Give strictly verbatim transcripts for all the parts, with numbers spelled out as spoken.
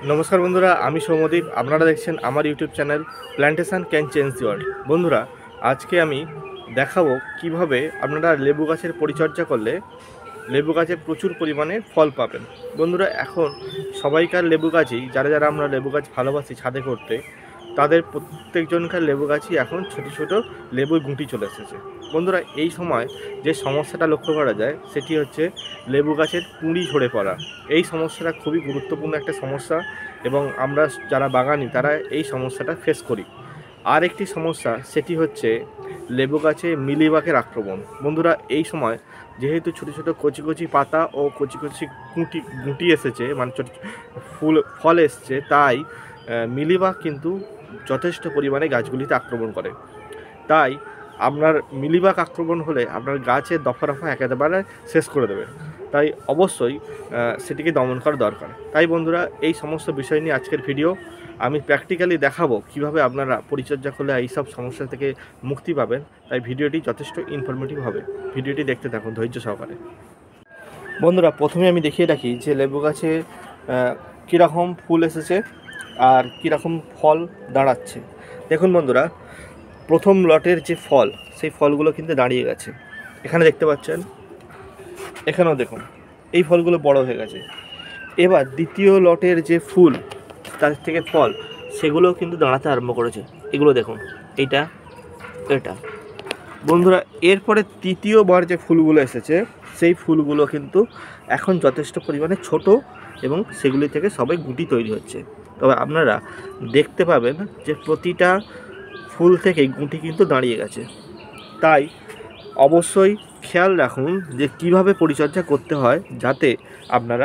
নমস্কার বন্ধুরা, আমি সৌমদীপ। আপনারা দেখছেন আমার YouTube channel plantation can change the world. বন্ধুরা, আজকে আমি দেখাবো কিভাবে আপনারা লেবু গাছের পরিচর্যা করলে লেবু গাছে প্রচুর পরিমাণে ফল পাবেন। বন্ধুরা, এখন সবাইকার লেবু গাছই, যারা যারা আমরা লেবু গাছ ভালোবাসি ছাদে করতে, তাদের প্রত্যেকজনকার লেবু গাছই এখন ছোটো ছোটো লেবুর গুঁটি চলে এসেছে। বন্ধুরা, এই সময় যে সমস্যাটা লক্ষ্য করা যায় সেটি হচ্ছে লেবু গাছের কুঁড়ি ঝরে পড়া। এই সমস্যাটা খুবই গুরুত্বপূর্ণ একটা সমস্যা এবং আমরা যারা বাগানি তারা এই সমস্যাটা ফেস করি। আর একটি সমস্যা, সেটি হচ্ছে লেবু গাছে মিলিবাগের আক্রমণ। বন্ধুরা, এই সময় যেহেতু ছোটো ছোটো কচি কচি পাতা ও কচি কচি গুঁটি গুঁটি এসেছে, মানে ছোটো ফুল ফল এসছে, তাই মিলিবাগ কিন্তু যথেষ্ট পরিমাণে গাছগুলিতে আক্রমণ করে। তাই আপনার মিলিবাগ আক্রমণ হলে আপনার গাছের দফা রফা একেবারে শেষ করে দেবে। তাই অবশ্যই সেটিকে দমন করা দরকার। তাই বন্ধুরা, এই সমস্ত বিষয় নিয়ে আজকের ভিডিও আমি প্র্যাকটিক্যালি দেখাবো কিভাবে আপনারা পরিচর্যা করলে এইসব সমস্যা থেকে মুক্তি পাবেন। তাই ভিডিওটি যথেষ্ট ইনফরমেটিভ হবে। ভিডিওটি দেখতে থাকুন ধৈর্য সহকারে। বন্ধুরা, প্রথমে আমি দেখিয়ে রাখি যে লেবু গাছে কীরকম ফুল এসেছে আর কীরকম ফল দাঁড়াচ্ছে। দেখুন বন্ধুরা, প্রথম লটের যে ফল, সেই ফলগুলো কিন্তু দাঁড়িয়ে গেছে। এখানে দেখতে পাচ্ছেন, এখানেও দেখুন এই ফলগুলো বড় হয়ে গেছে। এবার দ্বিতীয় লটের যে ফুল, তার থেকে ফল, সেগুলো কিন্তু দাঁড়াতে আরম্ভ করেছে। এগুলো দেখুন, এইটা এটা। বন্ধুরা, এরপরে তৃতীয়বার যে ফুলগুলো এসেছে, সেই ফুলগুলো কিন্তু এখন যথেষ্ট পরিমাণে ছোট এবং সেগুলি থেকে সবাই গুটি তৈরি হচ্ছে। তবে আপনারা দেখতে পাবেন যে প্রতিটা ফুল থেকে গুঁটি কিন্তু দাঁড়িয়ে গেছে। তাই অবশ্যই খেয়াল রাখুন যে কিভাবে পরিচর্যা করতে হয়, যাতে আপনারা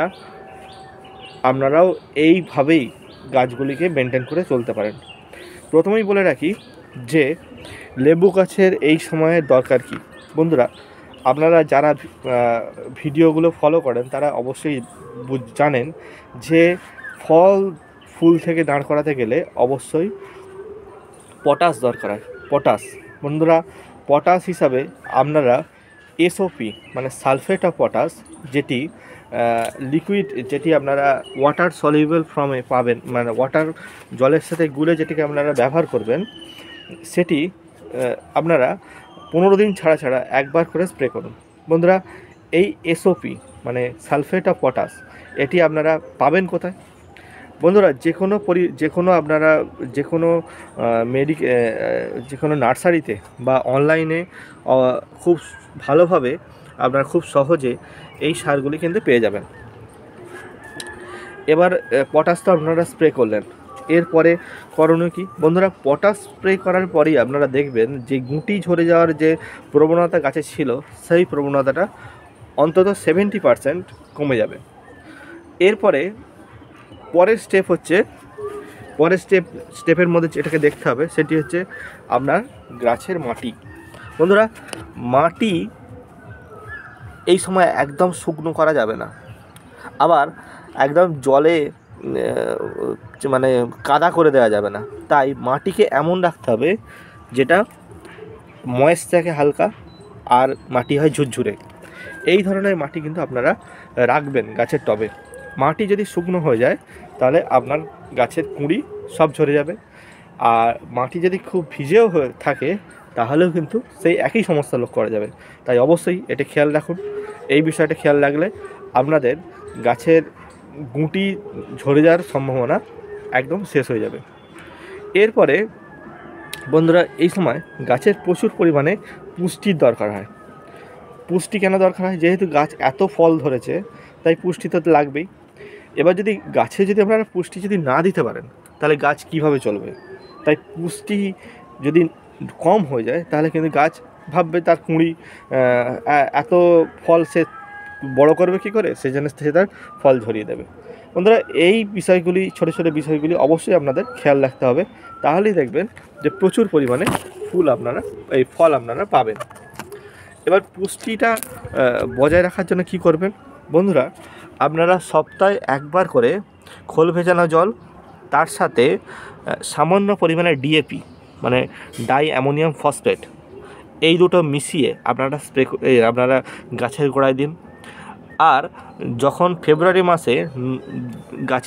আপনারাও এইভাবেই গাছগুলিকে মেনটেন করে চলতে পারেন। প্রথমেই বলে রাখি যে লেবু গাছের এই সময়ের দরকার কি। বন্ধুরা, আপনারা যারা ভিডিওগুলো ফলো করেন তারা অবশ্যই জানেন যে ফল ফুল থেকে দাঁড় করাতে গেলে অবশ্যই পটাশ দরকার হয়। পটাশ বন্ধুরা, পটাশ হিসাবে আপনারা এসওপি মানে সালফেট অফ পটাশ, যেটি লিকুইড, যেটি আপনারা ওয়াটার সলিউবল ফর্মে পাবেন, মানে ওয়াটার জলের সাথে গুলে যেটিকে আপনারা ব্যবহার করবেন, সেটি আপনারা পনেরো দিন ছাড়া ছাড়া একবার করে স্প্রে করুন। বন্ধুরা, এই এসওপি মানে সালফেট অফ পটাশ, এটি আপনারা পাবেন কোথায়? বন্ধুরা, যে কোনো পরি যে কোনো আপনারা যে কোনো মেডিক যে কোনো নার্সারিতে বা অনলাইনে খুব ভালোভাবে আপনারা খুব সহজে এই সারগুলি কিন্তু পেয়ে যাবেন। এবার পটাশ তো আপনারা স্প্রে করলেন, এরপরে করণীয় কি? বন্ধুরা, পটাশ স্প্রে করার পরেই আপনারা দেখবেন যে গুঁটি ঝরে যাওয়ার যে প্রবণতা গাছে ছিল, সেই প্রবণতাটা অন্তত সেভেন্টি পারসেন্ট কমে যাবে। এরপরে পরের স্টেপ হচ্ছে, পরের স্টেপ স্টেপের মধ্যে যেটাকে দেখতে হবে সেটি হচ্ছে আপনার গাছের মাটি। বন্ধুরা, মাটি এই সময় একদম শুকনো করা যাবে না, আবার একদম জলে মানে কাদা করে দেওয়া যাবে না। তাই মাটিকে এমন রাখতে হবে যেটা ময়েস্ট থাকে হালকা আর মাটি হয় ঝুরঝুরে। এই ধরনের মাটি কিন্তু আপনারা রাখবেন গাছের টবে। মাটি যদি শুকনো হয়ে যায় তাহলে আপনার গাছের কুঁড়ি সব ঝরে যাবে, আর মাটি যদি খুব ভিজেও হয়ে থাকে তাহলেও কিন্তু সেই একই সমস্যা লক্ষ্য করা যাবে। তাই অবশ্যই এটা খেয়াল রাখুন। এই বিষয়টা খেয়াল রাখলে আপনাদের গাছের গুঁটি ঝরে যাওয়ার সম্ভাবনা একদম শেষ হয়ে যাবে। এরপরে বন্ধুরা, এই সময় গাছের প্রচুর পরিমাণে পুষ্টির দরকার হয়। পুষ্টি কেন দরকার হয়? যেহেতু গাছ এত ফল ধরেছে, তাই পুষ্টি তো লাগবেই। এবার যদি গাছে যদি আপনারা পুষ্টি যদি না দিতে পারেন, তাহলে গাছ কিভাবে চলবে? তাই পুষ্টি যদি কম হয়ে যায় তাহলে কিন্তু গাছ ভাববে তার কুঁড়ি এত ফল সে বড় করবে কী করে, সেই জন্য সে তার ফল ঝরিয়ে দেবে। বন্ধুরা, এই বিষয়গুলি, ছোটো ছোটো বিষয়গুলি অবশ্যই আপনাদের খেয়াল রাখতে হবে। তাহলেই দেখবেন যে প্রচুর পরিমাণে ফুল আপনারা এই ফল আপনারা পাবেন। এবার পুষ্টিটা বজায় রাখার জন্য কি করবেন? বন্ধুরা, আপনারা সপ্তাহে একবার করে খোল ভেজানো জল, তার সাথে সামান্য পরিমাণে ডিএপি মানে ডাই অ্যামোনিয়াম ফসফেট, এই দুটো মিশিয়ে আপনারা স্প্রে আপনারা গাছের গোড়ায় দিন। আর যখন ফেব্রুয়ারি মাসে গাছের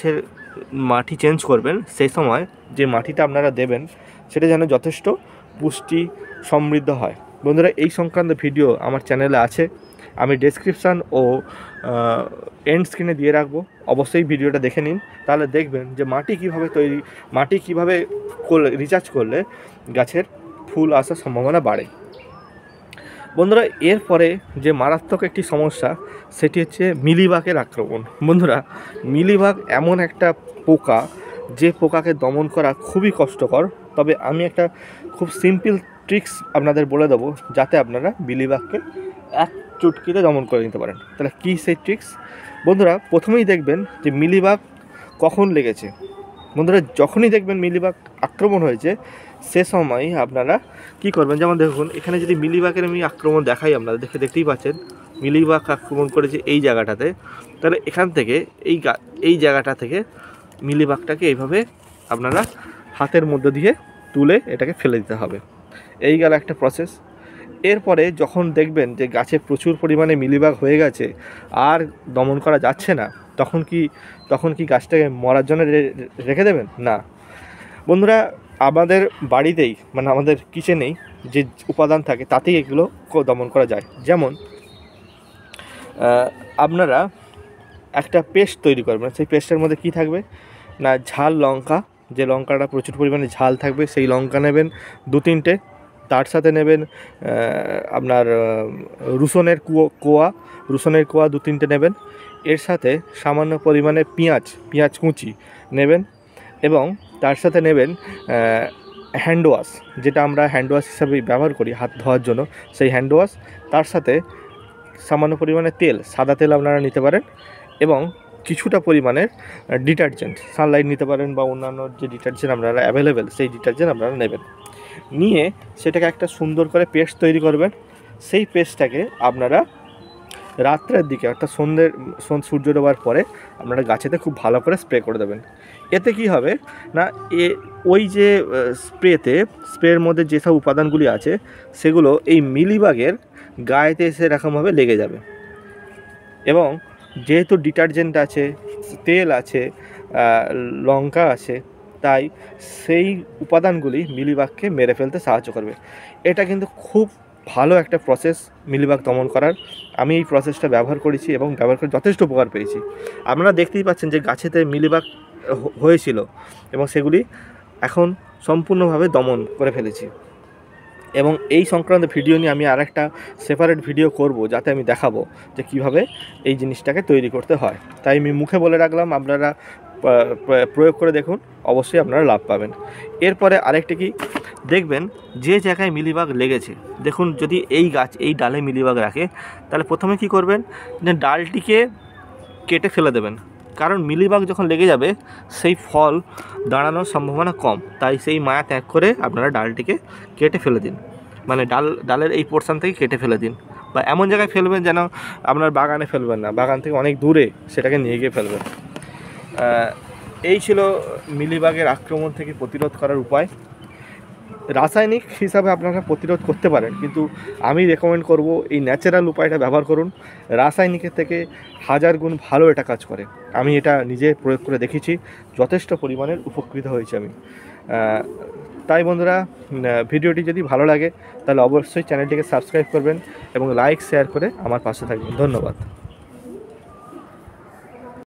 মাটি চেঞ্জ করবেন সেই সময় যে মাটিটা আপনারা দেবেন সেটা যেন যথেষ্ট পুষ্টি সমৃদ্ধ হয়। বন্ধুরা, এই সংক্রান্ত ভিডিও আমার চ্যানেলে আছে, আমি ডেসক্রিপশান ও এন্ড স্ক্রিনে দিয়ে রাখবো, অবশ্যই ভিডিওটা দেখে নিন। তাহলে দেখবেন যে মাটি কিভাবে তৈরি, মাটি কিভাবে করলে রিচার্জ করলে গাছের ফুল আসার সম্ভাবনা বাড়ে। বন্ধুরা, এরপরে যে মারাত্মক একটি সমস্যা সেটি হচ্ছে মিলিবাগের আক্রমণ। বন্ধুরা, মিলিবাগ এমন একটা পোকা যে পোকাকে দমন করা খুবই কষ্টকর, তবে আমি একটা খুব সিম্পল ট্রিক্স আপনাদের বলে দেবো যাতে আপনারা মিলিবাগকে এক চুটকিতে দমন করে নিতে পারেন। তাহলে কী সেই ট্রিক্স? বন্ধুরা, প্রথমেই দেখবেন যে মিলিবাগ কখন লেগেছে। বন্ধুরা, যখনই দেখবেন মিলিবাগ আক্রমণ হয়েছে সে সময় আপনারা কি করবেন, যেমন দেখুন এখানে যদি মিলিবাগের আমি আক্রমণ দেখাই, আপনারা দেখে দেখতেই পাচ্ছেন মিলিবাগ আক্রমণ করেছে এই জায়গাটাতে। তাহলে এখান থেকে এই এই জায়গাটা থেকে মিলিবাগটাকে এইভাবে আপনারা হাতের মধ্যে দিয়ে তুলে এটাকে ফেলে দিতে হবে। এই গেল একটা প্রসেস। এরপরে যখন দেখবেন যে গাছে প্রচুর পরিমাণে মিলিবাগ হয়ে গেছে আর দমন করা যাচ্ছে না, তখন কি তখন কি গাছটাকে মরার জন্য রেখে দেবেন? না বন্ধুরা, আমাদের বাড়িতেই মানে আমাদের কিচেনেই যে উপাদান থাকে তাতেই এগুলো দমন করা যায়। যেমন আপনারা একটা পেস্ট তৈরি করবেন, সেই পেস্টের মধ্যে কি থাকবে না, ঝাল লঙ্কা, যে লঙ্কাটা প্রচুর পরিমাণে ঝাল থাকবে সেই লঙ্কা নেবেন দু তিনটে, তার সাথে নেবেন আপনার রসুনের কুয়ো কোয়া রসুনের কোয়া দু তিনটে নেবেন, এর সাথে সামান্য পরিমাণে পেঁয়াজ পেঁয়াজ কুচি নেবেন, এবং তার সাথে নেবেন হ্যান্ড ওয়াশ, যেটা আমরা হ্যান্ড ওয়াশ হিসাবে ব্যবহার করি হাত ধোয়ার জন্য, সেই হ্যান্ড ওয়াশ, তার সাথে সামান্য পরিমাণে তেল, সাদা তেল আপনারা নিতে পারেন, এবং কিছুটা পরিমাণের ডিটারজেন্ট, সানলাইট নিতে পারেন বা অন্যান্য যে ডিটারজেন্ট আপনারা অ্যাভেলেবেল সেই ডিটারজেন্ট আপনারা নেবেন। নিয়ে সেটাকে একটা সুন্দর করে পেস্ট তৈরি করবেন। সেই পেস্টটাকে আপনারা রাত্রের দিকে অর্থাৎ সন্ধ্যের সূর্য ডোবার পরে আপনারা গাছেতে খুব ভালো করে স্প্রে করে দেবেন। এতে কি হবে না, এ ওই যে স্প্রেতে স্প্রের মধ্যে যেসব উপাদানগুলি আছে সেগুলো এই মিলিবাগের গায়েতে এসে এরকমভাবে লেগে যাবে, এবং যেহেতু ডিটারজেন্ট আছে, তেল আছে, লঙ্কা আছে, তাই সেই উপাদানগুলি মিলিবাগকে মেরে ফেলতে সাহায্য করবে। এটা কিন্তু খুব ভালো একটা প্রসেস মিলিবাগ দমন করার। আমি এই প্রসেসটা ব্যবহার করেছি এবং ব্যবহার করে যথেষ্ট উপকার পেয়েছি। আপনারা দেখতেই পাচ্ছেন যে গাছেতে মিলিবাগ হয়েছিল এবং সেগুলি এখন সম্পূর্ণভাবে দমন করে ফেলেছি। এবং এই সংক্রান্ত ভিডিও নিয়ে আমি আরেকটা সেপারেট ভিডিও করব, যাতে আমি দেখাবো যে কিভাবে এই জিনিসটাকে তৈরি করতে হয়। তাই আমি মুখে বলে রাখলাম, আপনারা প্রয়োগ করে দেখুন, অবশ্যই আপনারা লাভ পাবেন। এরপরে আরেকটি কি দেখবেন, যে জায়গায় মিলিবাগ লেগেছে, দেখুন যদি এই গাছ এই ডালে মিলিবাগ রাখে, তাহলে প্রথমে কি করবেন, যে ডালটিকে কেটে ফেলে দেবেন, কারণ মিলিবাগ যখন লেগে যাবে সেই ফল দাঁড়ানোর সম্ভাবনা কম। তাই সেই মায়া ত্যাগ করে আপনারা ডালটিকে কেটে ফেলে দিন, মানে ডাল ডালের এই পোর্শন থেকে কেটে ফেলে দিন, বা এমন জায়গায় ফেলবেন যেন আপনার বাগানে ফেলবেন না, বাগান থেকে অনেক দূরে সেটাকে নিয়ে গিয়ে ফেলবেন। এই ছিল মিলিবাগের আক্রমণ থেকে প্রতিরোধ করার উপায়। রাসায়নিক হিসাবে আপনারা প্রতিরোধ করতে পারেন, কিন্তু আমি রেকমেন্ড করব এই ন্যাচারাল উপায়টা ব্যবহার করুন। রাসায়নিকের থেকে হাজার গুণ ভালো এটা কাজ করে। আমি এটা নিজে প্রয়োগ করে দেখেছি, যথেষ্ট পরিমাণের উপকৃত হয়েছি আমি। তাই বন্ধুরা, ভিডিওটি যদি ভালো লাগে তাহলে অবশ্যই চ্যানেলটিকে সাবস্ক্রাইব করবেন এবং লাইক শেয়ার করে আমার পাশে থাকবেন। ধন্যবাদ।